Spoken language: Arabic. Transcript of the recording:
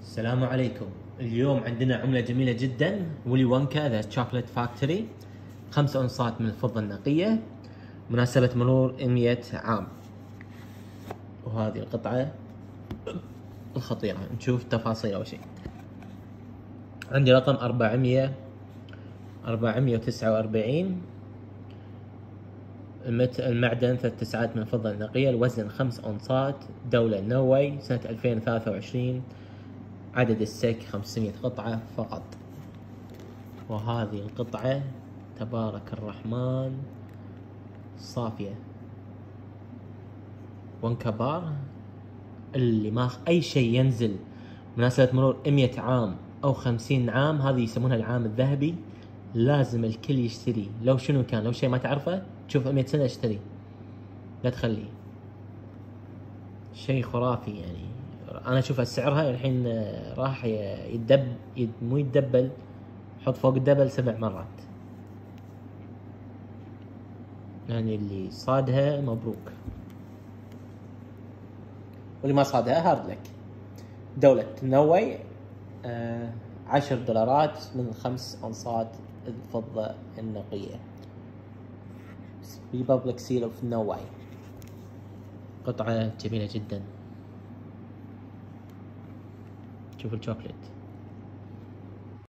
السلام عليكم. اليوم عندنا عملة جميلة جدا، ويلي وونكا ذا شوكليت فاكتوري، 5 أونصات من الفضة النقية مناسبة مرور 100 عام. وهذه القطعة الخطيرة، نشوف تفاصيل أول شيء. عندي رقم 449. المعدن 3 تسعات من الفضة النقية، الوزن 5 أونصات، دولة نرويج، سنة 2023، عدد السك 500 قطعة فقط. وهذه القطعة تبارك الرحمن صافية وونكا بار، اللي ما أي شيء ينزل مناسبة مرور 100 عام أو 50 عام، هذه يسمونها العام الذهبي. لازم الكل يشتري، لو شنو كان، لو شيء ما تعرفه تشوف 100 سنة اشتري، لا تخليه. شيء خرافي يعني. أنا أشوف سعرها الحين راح مو يتدبل، حط فوق الدبل 7 مرات. يعني اللي صادها مبروك، واللي ما صادها هارد لك. دولة نرويج، $10 من 5 أونصات الفضة النقية. Republic Seal of نرويج. قطعة جميلة جدا. شوف الشوكليت.